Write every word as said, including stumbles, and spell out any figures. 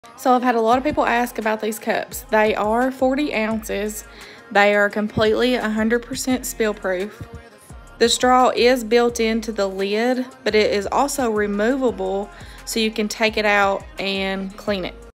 So I've had a lot of people ask about these cups. They are forty ounces. They are completely one hundred percent spill proof. The straw is built into the lid, but it is also removable so you can take it out and clean it.